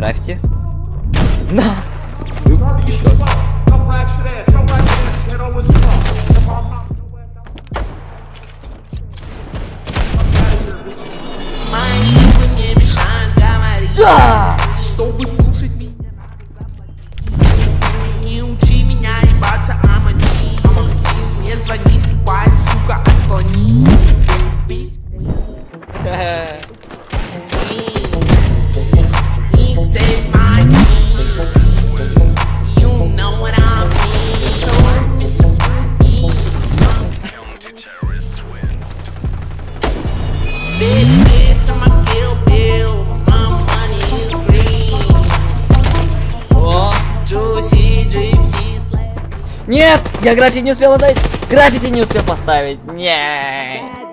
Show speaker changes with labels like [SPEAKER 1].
[SPEAKER 1] Граффити.
[SPEAKER 2] На! Да!
[SPEAKER 3] Чтобы слушать меня, не учи меня ебаться, мне звонит тупая сука, отклони.
[SPEAKER 1] Нет, я граффити не успел поставить. Граффити не успел поставить. Нет.